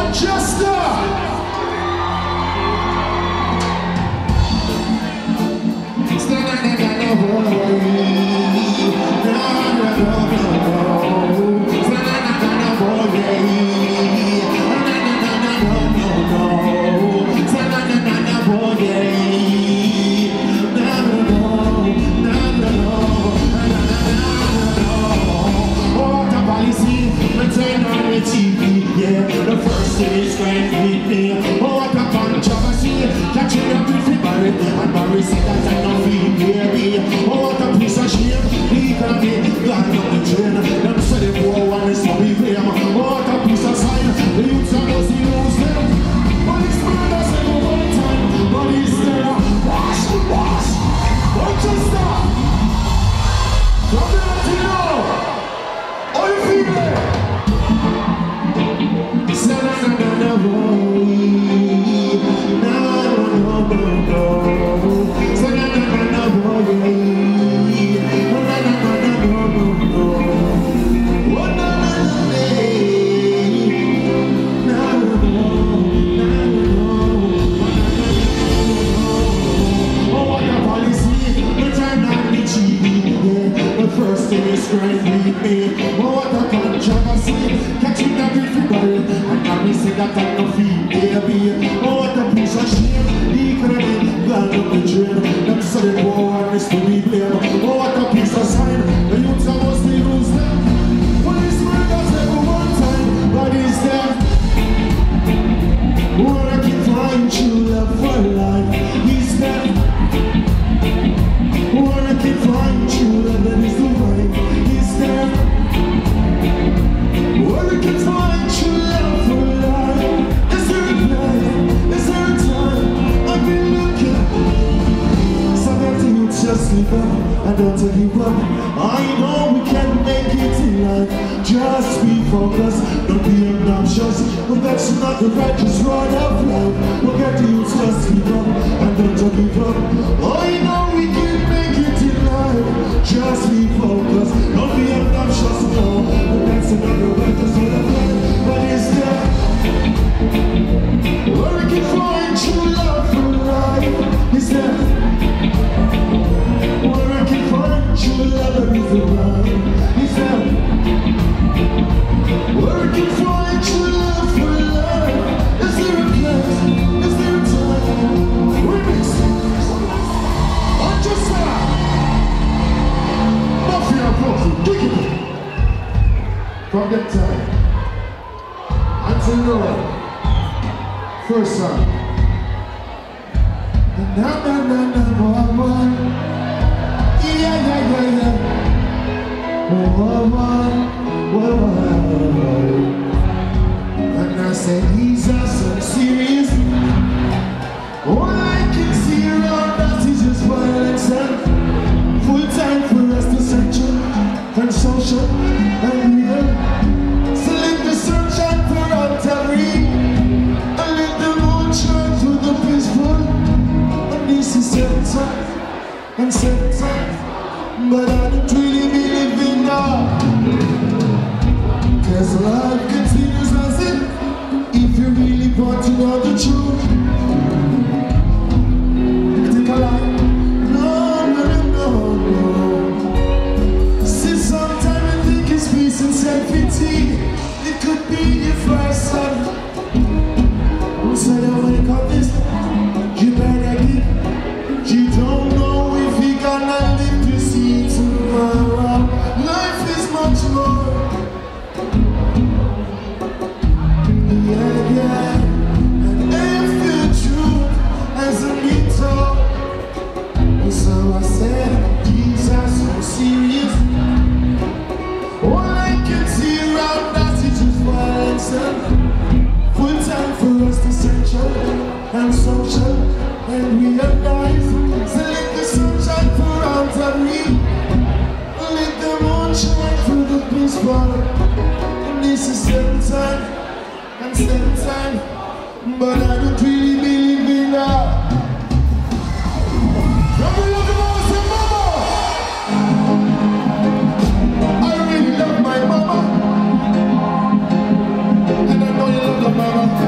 Just from that time until now, first song. Na na na na woman, yeah yeah yeah yeah, woman, woman. And I said these are so serious. All I can see around us is just violence and full time for us to censure and social and real. So let the sunshine pour out and read, and let the moon shine through the peaceful. And this is center and center, but I don't really believe in that. Cause life continues as it, if you really want to know the truth. Take a life. Safety, it could be the first son. So you wake up this, you better give. You don't know if you're gonna live to see tomorrow. Life is much more. Yeah, yeah. And if the truth hasn't been told, so I said, these are so serious. All I can see around us is just violence and full time for us to censure and social and realize. So let the sunshine pour out and read, let the moon shine through the peaceful. And this is second time and second time, but I don't really believe in that. Mama.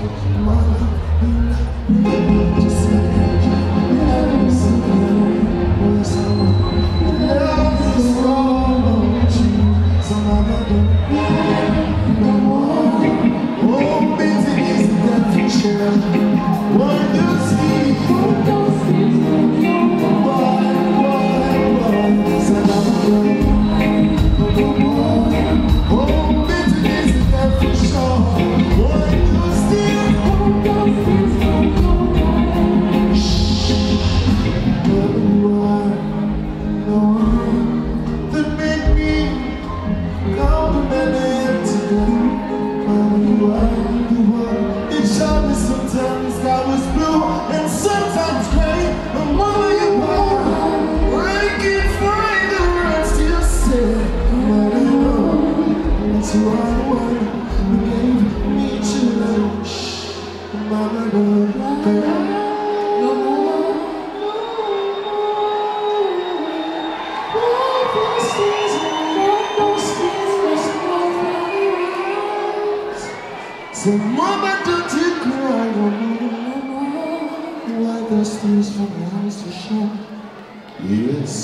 So mama, don't you cry no more. Wipe the tears from your eyes to show. Yes.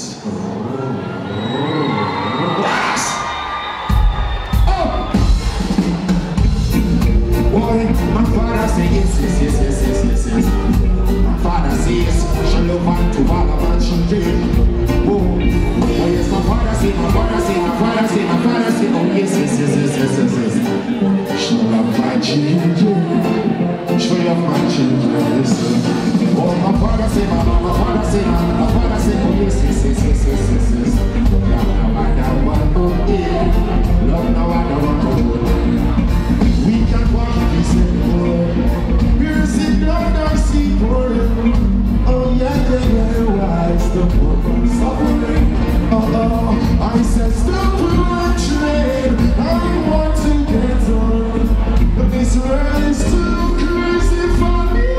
Boy, my father says yes, yes, yes, yes, yes, yes, yes. My father says, shall love man to all of our children. Oh, yes, my father says, my father says, my father says, my father says, oh, yes, yes, yes, yes, yes, yes, yes. Shall love my children. Shall love my children, listen. Oh, my father says, my father says, my father says, oh, yes, yes, yes, yes, yes, yes, yes. Love now I don't want to hear. Love now I don't want to hear. We can walk this world. We're sitting down our seaport. Oh yeah, why stop suffering? Oh, I said stop trade. I want to get on, but this world is too crazy for me.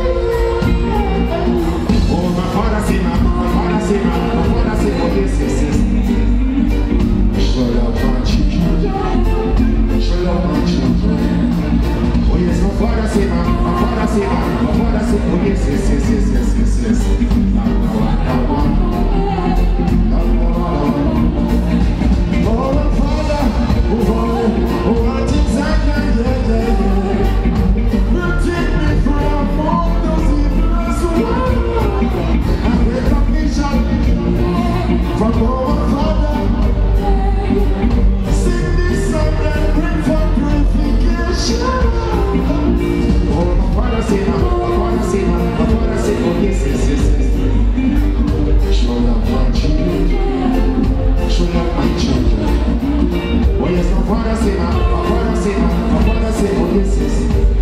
Oh, my father said, my father said, my father said, oh yes, yes, yes. Shut up, my children. Shut up, my children. Oh yes, my father said, my father said, my father said, oh yes, yes, yes, yes, yes, yes, yes. Oh, my father, oh, what is that? Protect me from all those evils. I recognition from all my father. Sing this song and bring for purification. Oh, my father said, my father said, my father said, oh yes, yes, yes, yes. Show love my children. Show love my children. Oh yes, my father said, my father said, my father said, oh yes, yes.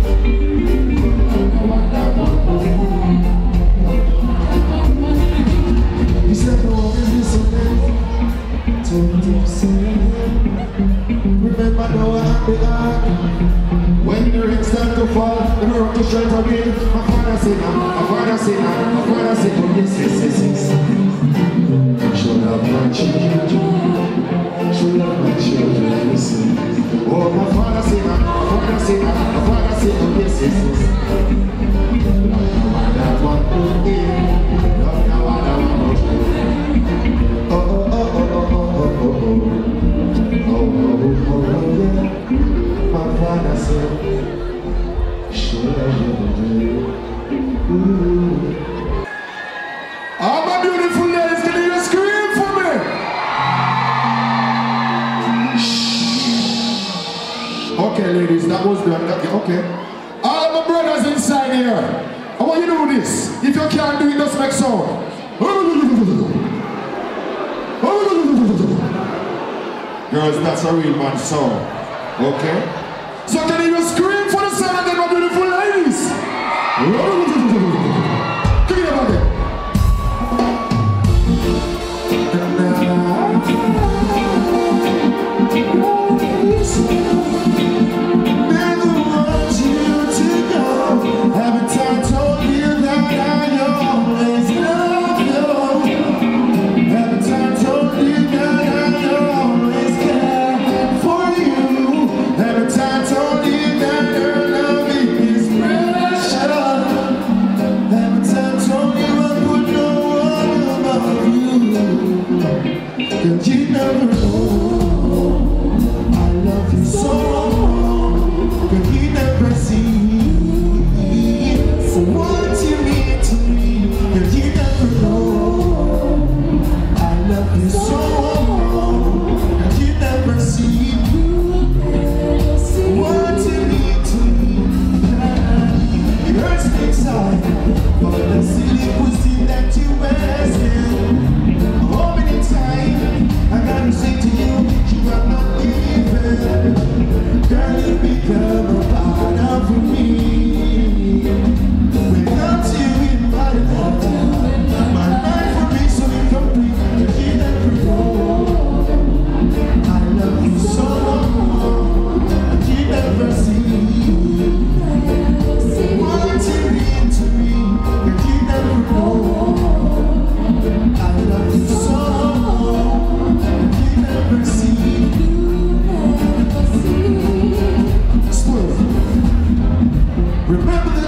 He said, no one is this remember Noah and the ark. When the rain started to fall, the rock to shelter me. My father said, my father said, my father said, oh yes, yes, yes, yes. Show love my children. Show love my children, listen. Oh, my father said, my father said, my father said, oh yes, yes, yes. Love now I don't want to hear. Love now I don't want to hear. Oh, oh, oh, oh, oh, oh, oh, oh. Oh, yeah. My father said, should I all my beautiful ladies, can you scream for me? Okay, ladies, that was done. Okay. All my brothers inside here, I want you to do this. If you can't do it, just make sound. Girls, that's a real man song. Okay? So can you scream for the sound of them, my beautiful ladies? Give me a body. Never want you to go. Every time I told you that I always love you. Every time I told you that I always care for you. Every time I told you that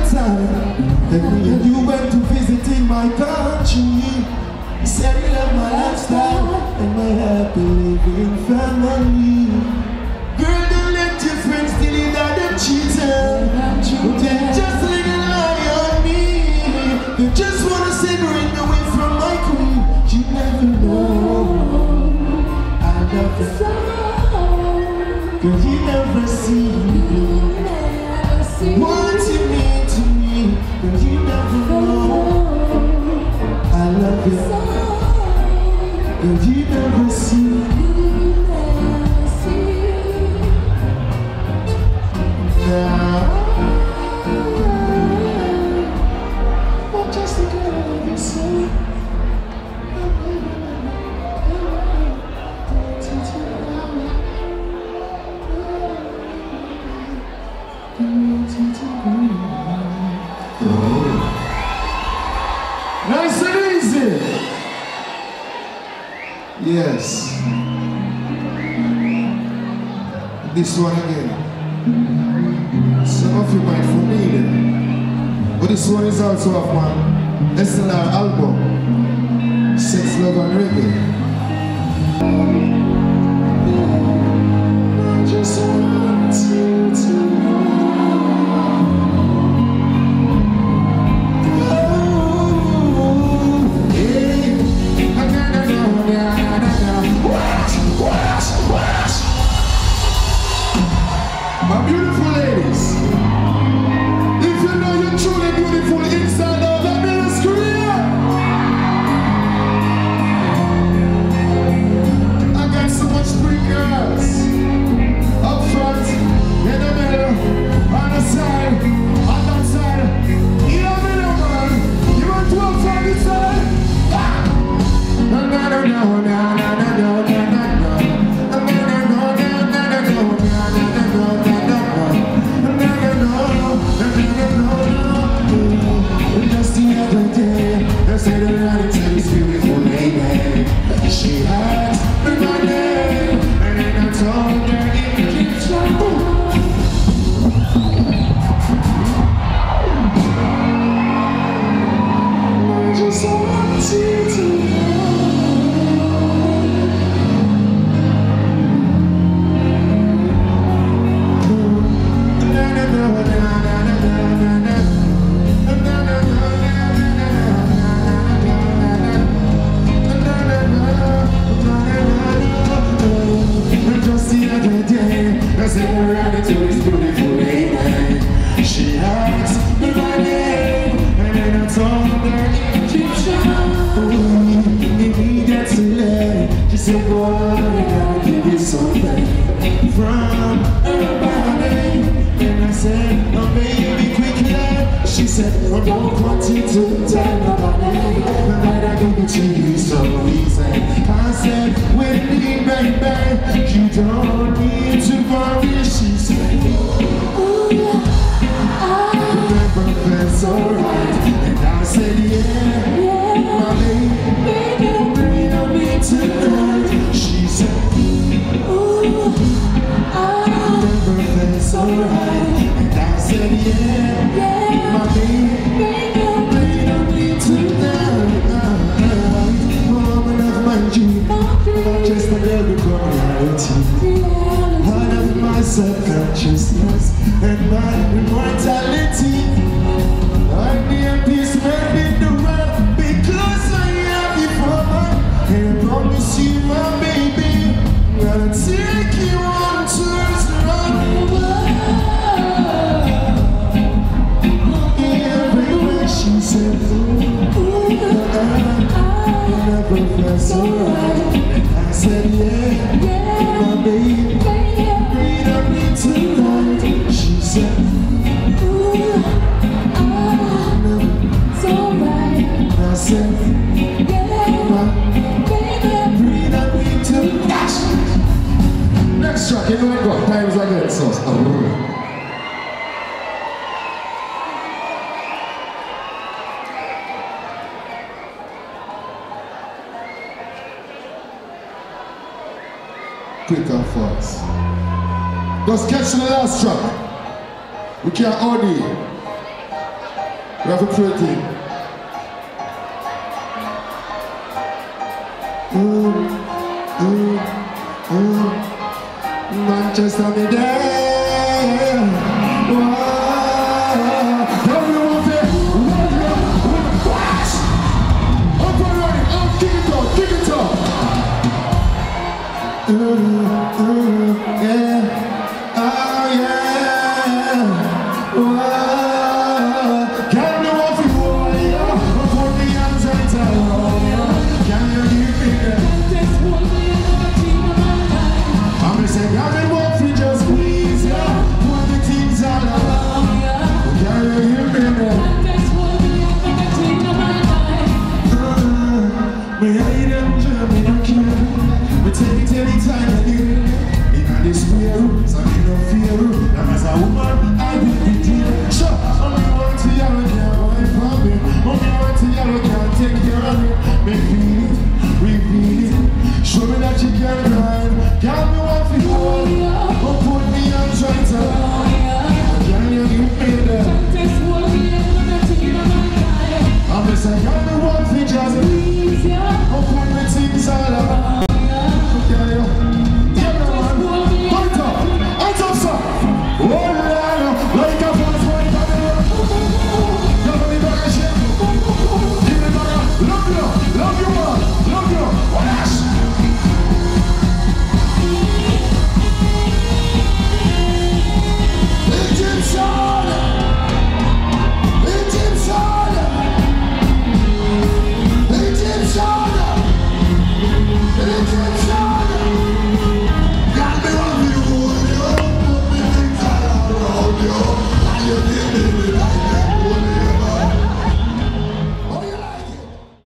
side. And me and you went to visit in my country. You said you love my lifestyle and my happy living family. Girl, don't let your friends tell you that they're cheating. They just little lie on me. They just wanna separate me away from my queen. You never know I love you. Girl, you never see what you mean to me. Girl, you never know I love you. Girl, you never see. I'm just a girl of your soul. Nice and easy. Yes. This one again. Some of you might forget it, but this one is also off my SLR album, Sex, Love and Reggae. I just want you to know. My beautiful ladies, if you know you're truly beautiful inside of the ministry, I got so much pretty girls up front, in the middle, on the side, on that side. You know me now, man. You want to up front this side? No, no, no, no, no, no, no, no, no, no. She asked me my name, and then I told her in Gyptian. I just want you to she asked me my name, and then I told her in Gyptian. Immediately, she said, boy, I gotta give you something from her body. And I said, oh baby, quickly. She said, I don't want you to tell nobody, but I give it to you so easy. I said, with me, baby, you don't need to worry. She said, it's alright, and I said yeah, my baby, bring on me tonight. She said, remember that's alright, and I said yeah, my baby, bring on me tonight. Woman of my dream, not just a little reality. Part of my subconsciousness and my immortality. I need this man in the world because I am before her. And I promise you, my baby, I'm gonna take you on tours around the world. Everywhere she said, never felt so right. I said, yeah, my baby, breathe on me tonight. She said, next track, you know what got times again, so quick and fast. Just catch the last track. We can't OD. We have a prayer team. Manchester, me there.